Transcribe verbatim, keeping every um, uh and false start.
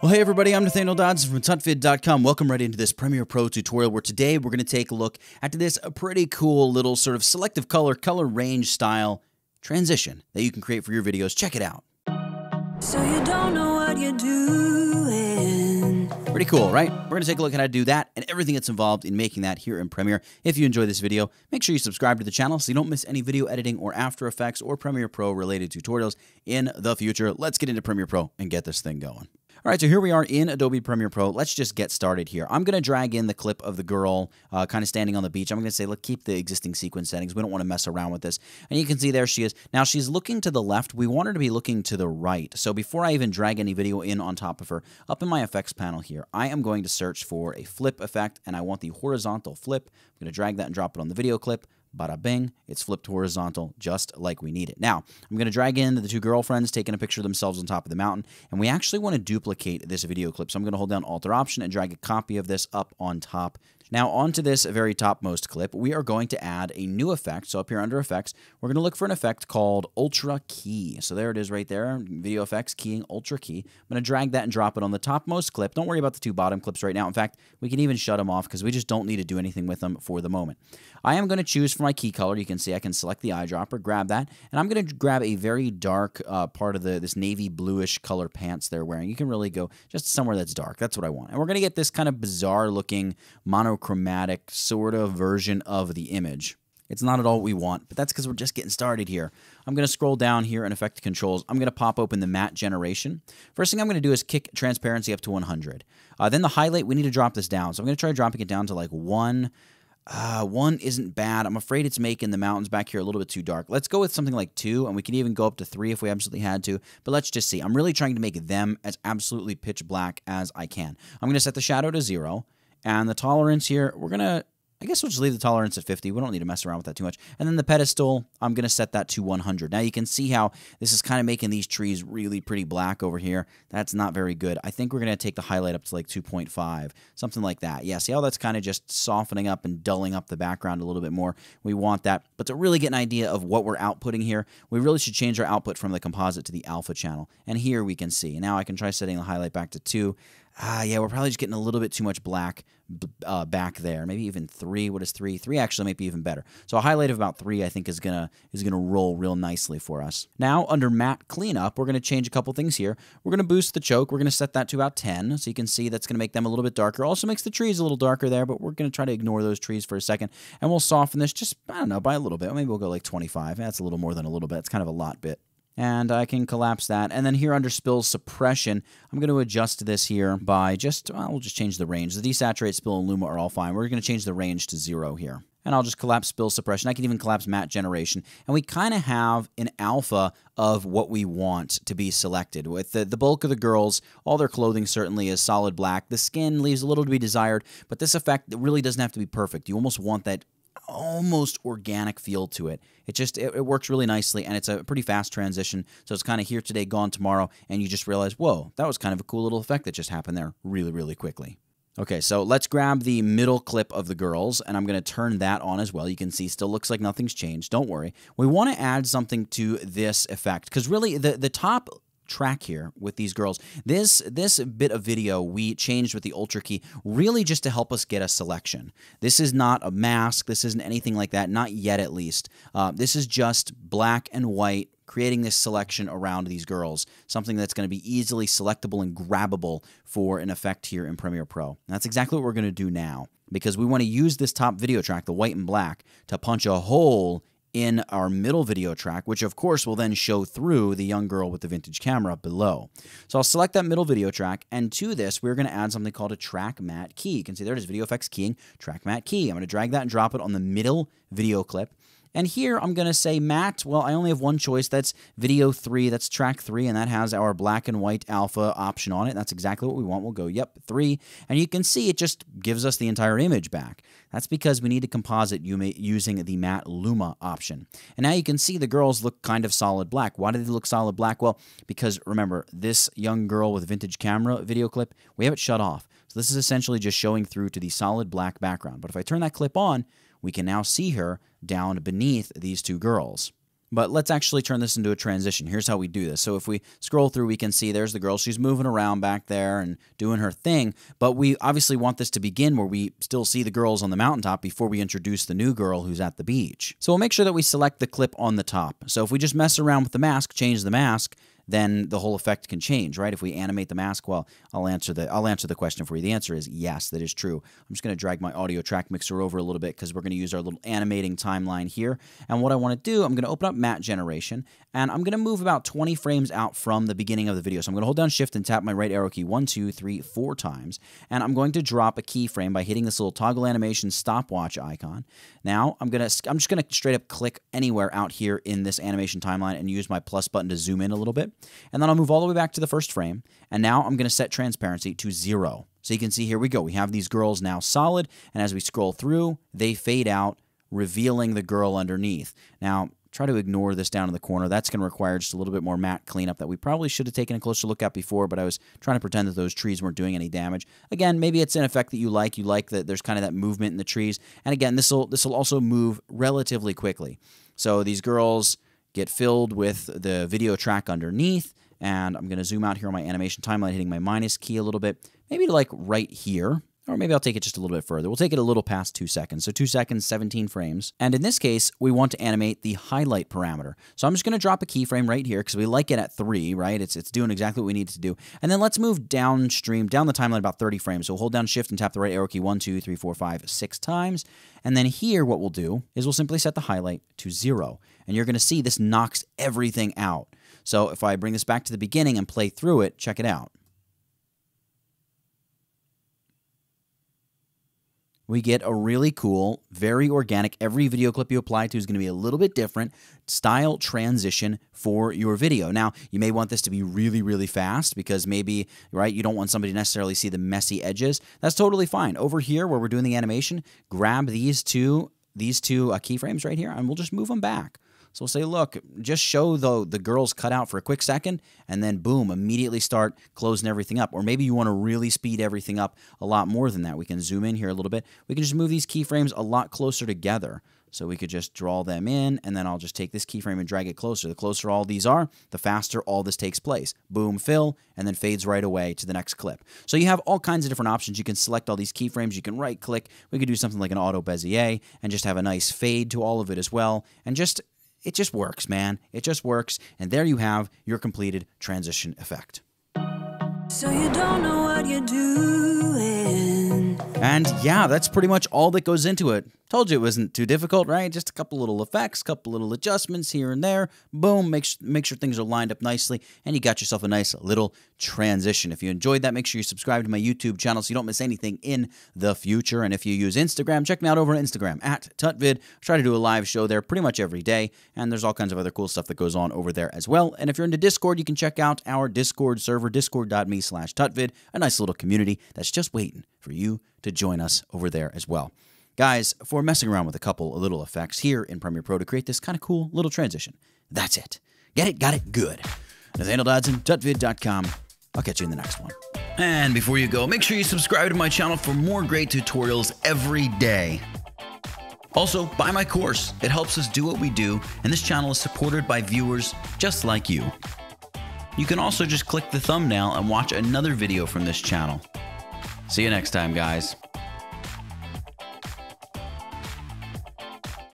Well, hey everybody, I'm Nathaniel Dodds from tutvid dot com. Welcome right into this Premiere Pro tutorial where today we're going to take a look at this pretty cool little sort of selective color, color range style transition that you can create for your videos. Check it out. So you don't know what you're doing. Pretty cool, right? We're going to take a look at how to do that and everything that's involved in making that here in Premiere. If you enjoy this video, make sure you subscribe to the channel so you don't miss any video editing or After Effects or Premiere Pro related tutorials in the future. Let's get into Premiere Pro and get this thing going. All right, so here we are in Adobe Premiere Pro. Let's just get started here. I'm going to drag in the clip of the girl uh, kind of standing on the beach. I'm going to say, look, keep the existing sequence settings. We don't want to mess around with this. And you can see there she is. Now, she's looking to the left. We want her to be looking to the right. So before I even drag any video in on top of her, up in my effects panel here, I am going to search for a flip effect, and I want the horizontal flip. I'm going to drag that and drop it on the video clip. Bada bing, it's flipped horizontal just like we need it. Now, I'm going to drag in the two girlfriends taking a picture of themselves on top of the mountain, and we actually want to duplicate this video clip. So I'm going to hold down Alt or Option and drag a copy of this up on top. Now, onto this very topmost clip, we are going to add a new effect. So up here under Effects, we're going to look for an effect called Ultra Key. So there it is right there, Video Effects, Keying, Ultra Key. I'm going to drag that and drop it on the topmost clip. Don't worry about the two bottom clips right now. In fact, we can even shut them off because we just don't need to do anything with them for the moment. I am going to choose for my key color. You can see I can select the eyedropper, grab that, and I'm going to grab a very dark uh, part of the this navy bluish color pants they're wearing. You can really go just somewhere that's dark. That's what I want. And we're going to get this kind of bizarre looking monochromatic sort of version of the image. It's not at all what we want, but that's because we're just getting started here. I'm going to scroll down here in Effect Controls. I'm going to pop open the matte generation. First thing I'm going to do is kick transparency up to one hundred. Uh, then the highlight, we need to drop this down. So I'm going to try dropping it down to like one. Uh, one isn't bad. I'm afraid it's making the mountains back here a little bit too dark. Let's go with something like two, and we can even go up to three if we absolutely had to. But let's just see. I'm really trying to make them as absolutely pitch black as I can. I'm going to set the shadow to zero, and the tolerance here, we're going to, I guess we'll just leave the tolerance at fifty. We don't need to mess around with that too much. And then the pedestal, I'm going to set that to one hundred. Now you can see how this is kind of making these trees really pretty black over here. That's not very good. I think we're going to take the highlight up to like two point five, something like that. Yeah, see how that's kind of just softening up and dulling up the background a little bit more. We want that. But to really get an idea of what we're outputting here, we really should change our output from the composite to the alpha channel. And here we can see. Now I can try setting the highlight back to two. Ah, uh, yeah, we're probably just getting a little bit too much black uh, back there. Maybe even three. What is three? Three actually might be even better. So a highlight of about three, I think, is gonna is gonna roll real nicely for us. Now under Matte Cleanup, we're gonna change a couple things here. We're gonna boost the choke. We're gonna set that to about ten, so you can see that's gonna make them a little bit darker. Also makes the trees a little darker there, but we're gonna try to ignore those trees for a second, and we'll soften this just I don't know by a little bit. Maybe we'll go like twenty-five. That's a little more than a little bit. It's kind of a lot bit. And I can collapse that. And then here under Spill Suppression, I'm going to adjust this here by just, well, we'll just change the range. The Desaturate, Spill, and Luma are all fine. We're going to change the range to zero here. And I'll just collapse Spill Suppression. I can even collapse Matte Generation. And we kind of have an alpha of what we want to be selected. With the, the bulk of the girls, all their clothing certainly is solid black. The skin leaves a little to be desired, but this effect really doesn't have to be perfect. You almost want that almost organic feel to it. It just, it, it works really nicely, and it's a pretty fast transition, so it's kind of here today, gone tomorrow, and you just realize, whoa, that was kind of a cool little effect that just happened there really, really quickly. Okay, so let's grab the middle clip of the girls, and I'm going to turn that on as well. You can see still looks like nothing's changed. Don't worry. We want to add something to this effect, because really the, the top track here with these girls, this this bit of video we changed with the Ultra Key really just to help us get a selection. This is not a mask, this isn't anything like that, not yet at least. Uh, this is just black and white creating this selection around these girls, something that's going to be easily selectable and grabbable for an effect here in Premiere Pro. And that's exactly what we're going to do now, because we want to use this top video track, the white and black, to punch a hole in our middle video track, which of course will then show through the young girl with the vintage camera below. So I'll select that middle video track, and to this we're going to add something called a track matte key. You can see there it is, Video Effects Keying, track matte key. I'm going to drag that and drop it on the middle video clip. And here I'm going to say matte. Well, I only have one choice. That's video three. That's track three, and that has our black and white alpha option on it. That's exactly what we want. We'll go, yep, three. And you can see it just gives us the entire image back. That's because we need to composite using the matte Luma option. And now you can see the girls look kind of solid black. Why do they look solid black? Well, because remember, this young girl with vintage camera video clip, we have it shut off. So this is essentially just showing through to the solid black background. But if I turn that clip on, we can now see her down beneath these two girls. But let's actually turn this into a transition. Here's how we do this. So if we scroll through, we can see there's the girl. She's moving around back there and doing her thing. But we obviously want this to begin where we still see the girls on the mountaintop before we introduce the new girl who's at the beach. So we'll make sure that we select the clip on the top. So if we just mess around with the mask, change the mask, then the whole effect can change, right? If we animate the mask, well, I'll answer the I'll answer the question for you. The answer is yes, that is true. I'm just going to drag my audio track mixer over a little bit because we're going to use our little animating timeline here. And what I want to do, I'm going to open up matte generation, and I'm going to move about twenty frames out from the beginning of the video. So I'm going to hold down shift and tap my right arrow key one, two, three, four times, and I'm going to drop a keyframe by hitting this little toggle animation stopwatch icon. Now I'm going to I'm just going to straight up click anywhere out here in this animation timeline and use my plus button to zoom in a little bit. And then I'll move all the way back to the first frame. And now I'm going to set transparency to zero. So you can see here we go. We have these girls now solid. And as we scroll through, they fade out, revealing the girl underneath. Now, try to ignore this down in the corner. That's going to require just a little bit more matte cleanup that we probably should have taken a closer look at before, but I was trying to pretend that those trees weren't doing any damage. Again, maybe it's an effect that you like. You like that there's kind of that movement in the trees. And again, this will this will also move relatively quickly. So these girls get filled with the video track underneath, and I'm going to zoom out here on my animation timeline, hitting my minus key a little bit, maybe to like right here, or maybe I'll take it just a little bit further. We'll take it a little past two seconds. So two seconds, seventeen frames. And in this case, we want to animate the highlight parameter. So I'm just going to drop a keyframe right here because we like it at three, right? It's, it's doing exactly what we need to do. And then let's move downstream, down the timeline about thirty frames. So we'll hold down shift and tap the right arrow key one, two, three, four, five, six times. And then here, what we'll do is we'll simply set the highlight to zero. And you're going to see this knocks everything out. So if I bring this back to the beginning and play through it, check it out. We get a really cool, very organic, every video clip you apply to is going to be a little bit different style transition for your video. Now, you may want this to be really, really fast because maybe, right, you don't want somebody to necessarily see the messy edges. That's totally fine. Over here where we're doing the animation, grab these two, these two uh, keyframes right here, and we'll just move them back. So we'll say, look, just show the, the girls cut out for a quick second, and then boom, immediately start closing everything up. Or maybe you want to really speed everything up a lot more than that. We can zoom in here a little bit. We can just move these keyframes a lot closer together. So we could just draw them in, and then I'll just take this keyframe and drag it closer. The closer all these are, the faster all this takes place. Boom, fill, and then fades right away to the next clip. So you have all kinds of different options. You can select all these keyframes. You can right-click. We could do something like an auto Bezier and just have a nice fade to all of it as well. And just... it just works, man. It just works. And there you have your completed transition effect. So you don't know what you're doing. And yeah, that's pretty much all that goes into it. Told you it wasn't too difficult, right? Just a couple little effects, couple little adjustments here and there. Boom, make, make sure things are lined up nicely, and you got yourself a nice little transition. If you enjoyed that, make sure you subscribe to my YouTube channel so you don't miss anything in the future. And if you use Instagram, check me out over on Instagram, at tutvid. I try to do a live show there pretty much every day, and there's all kinds of other cool stuff that goes on over there as well. And if you're into Discord, you can check out our Discord server, discord.me slash tutvid, a nice little community that's just waiting for you to join us over there as well. Guys, for messing around with a couple of little effects here in Premiere Pro to create this kind of cool little transition, that's it. Get it? Got it? Good. Nathaniel Dodson, tutvid dot com. I'll catch you in the next one. And before you go, make sure you subscribe to my channel for more great tutorials every day. Also, buy my course. It helps us do what we do, and this channel is supported by viewers just like you. You can also just click the thumbnail and watch another video from this channel. See you next time, guys.